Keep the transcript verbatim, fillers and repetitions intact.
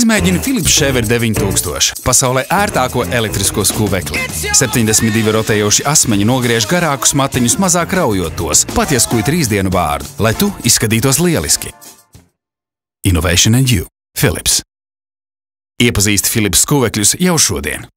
Izmēģini Philips Shaver deviņi tūkstoši. Pasaulē ērtāko elektrisko skuvekli. septiņdesmit divi rotējoši asmeņi nogriež garākus matiņus, mazāk raujot tos, pat ja skuj trīs dienu vārdu, lai tu izskatītos lieliski. Innovation and you. Philips. Iepazīsti Philips skuvekļus jau šodien.